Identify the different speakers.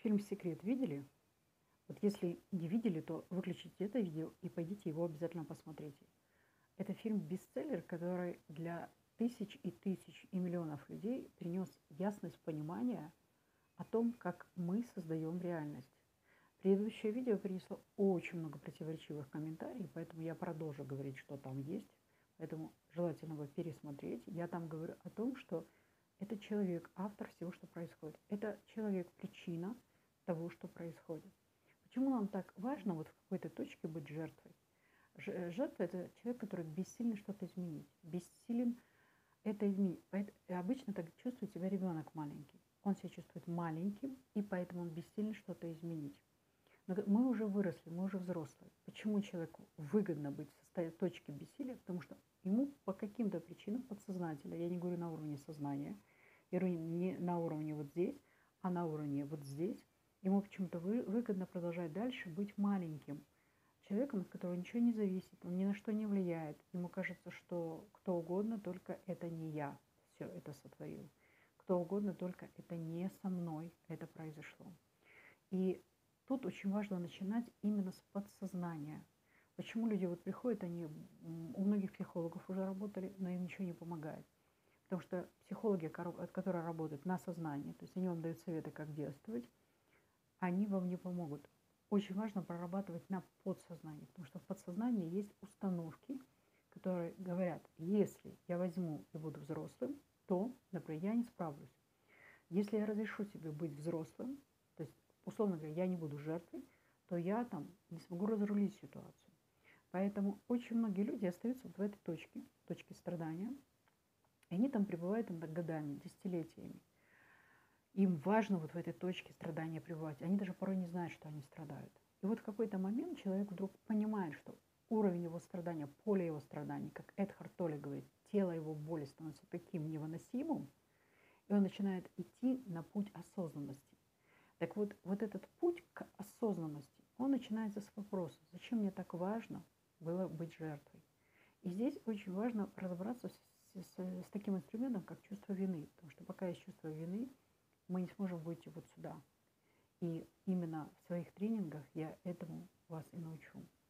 Speaker 1: Фильм "Секрет" видели? Вот если не видели, то выключите это видео и пойдите его обязательно посмотрите. Это фильм-бестселлер, который для тысяч и тысяч и миллионов людей принес ясность понимания о том, как мы создаем реальность. Предыдущее видео принесло очень много противоречивых комментариев, поэтому я продолжу говорить, что там есть. Поэтому желательно его пересмотреть. Я там говорю о том, что это человек, автор всего, что происходит. Это человек, причина того, что происходит. Почему нам так важно вот в какой-то точке быть жертвой? Жертва – это человек, который бессилен что-то изменить. Бессилен это изменить. Обычно так чувствует себя ребенок маленький. Он себя чувствует маленьким, и поэтому он бессилен что-то изменить. Но мы уже выросли, мы уже взрослые. Почему человеку выгодно быть в точке бессилия? Потому что ему по каким-то причинам подсознательно, я не говорю на уровне сознания, я говорю не на уровне вот здесь, а на уровне вот здесь, ему почему-то выгодно продолжать дальше быть маленьким человеком, от которого ничего не зависит, он ни на что не влияет. Ему кажется, что кто угодно, только это не я все это сотворил. Кто угодно, только это не со мной это произошло. И тут очень важно начинать именно с подсознания. Почему люди вот приходят, они у многих психологов уже работали, но им ничего не помогает. Потому что психологи, которые работают на сознании, то есть они вам дают советы, как действовать, они вам не помогут. Очень важно прорабатывать на подсознании, потому что в подсознании есть установки, которые говорят, если я возьму и буду взрослым, то, например, я не справлюсь. Если я разрешу себе быть взрослым, то есть, условно говоря, я не буду жертвой, то я там не смогу разрулить ситуацию. Поэтому очень многие люди остаются вот в этой точке страдания, и они там пребывают годами, десятилетиями. Им важно вот в этой точке страдания пребывать. Они даже порой не знают, что они страдают. И вот в какой-то момент человек вдруг понимает, что уровень его страдания, поле его страданий, как Эдхард Толле говорит, тело его боли становится таким невыносимым, и он начинает идти на путь осознанности. Так вот, вот этот путь к осознанности, он начинается с вопроса, зачем мне так важно было быть жертвой? И здесь очень важно разобраться с таким инструментом, как чувство вины. Потому что пока есть чувство вины, мы не сможем выйти вот сюда. И именно в своих тренингах я этому вас и научу.